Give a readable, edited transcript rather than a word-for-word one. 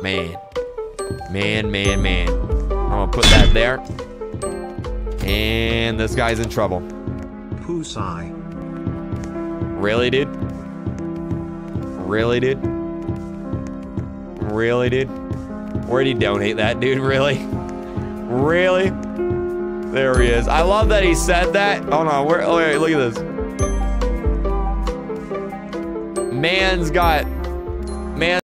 Man. Man. I'm gonna put that there. And this guy's in trouble. Pusai. Really, dude? Really, dude? Really, dude? Where'd he donate that, dude? Really? Really? There he is. I love that he said that. Hold on. Oh, wait, look at this. Man's got